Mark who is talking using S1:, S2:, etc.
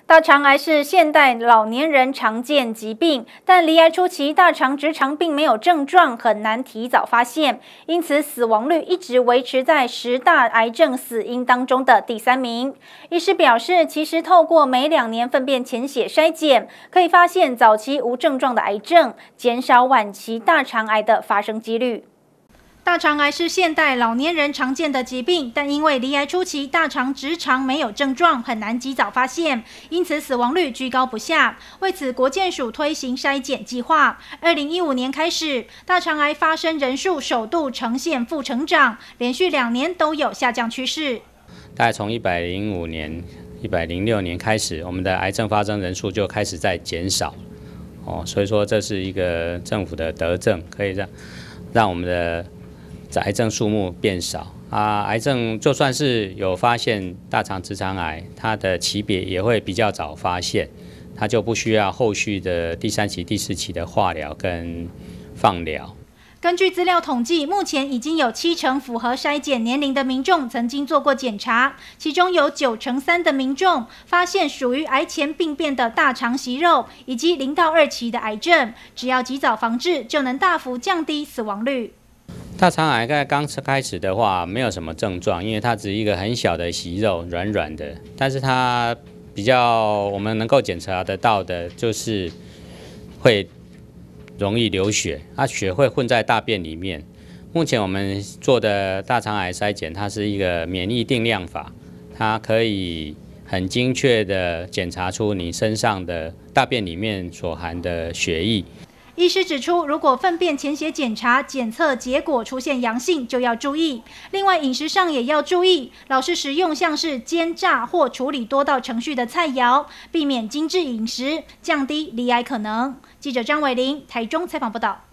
S1: 大肠癌是现代老年人常见疾病，但罹癌初期大肠直肠并没有症状，很难提早发现，因此死亡率一直维持在10大癌症死因当中的第3名。医师表示，其实透过每2年粪便潜血筛检，可以发现早期无症状的癌症，减少晚期大肠癌的发生几率。大肠癌是现代老年人常见的疾病，但因为罹癌初期大肠直肠没有症状，很难及早发现，因此死亡率居高不下。为此，国健署推行筛检计划。2015年开始，大肠癌发生人数首度呈现负成长，连续2年都有下降趋势。
S2: 大概从105年、106年开始，我们的癌症发生人数就开始在减少。所以说这是一个政府的德政，可以让我们的癌症数目变少啊，癌症就算是有发现大肠直肠癌，它的期别也会比较早发现，它就不需要后续的第3期、第4期的化疗跟放疗。
S1: 根据资料统计，目前已经有70%符合筛检年龄的民众曾经做过检查，其中有93%的民众发现属于癌前病变的大肠息肉以及0到2期的癌症，只要及早防治，就能大幅降低死亡率。
S2: 大肠癌在刚开始的话没有什么症状，因为它只是一个很小的息肉，软软的。但是它比较我们能够检查得到的就是会容易流血，血会混在大便里面。目前我们做的大肠癌筛检，它是一个免疫定量法，它可以很精确的检查出你身上的大便里面所含的血液。
S1: 医师指出，如果粪便潜血检查检测结果出现阳性，就要注意。另外，饮食上也要注意，老是食用像是煎炸或处理多道程序的菜肴，避免精致饮食，降低罹癌可能。记者张伟玲台中采访报道。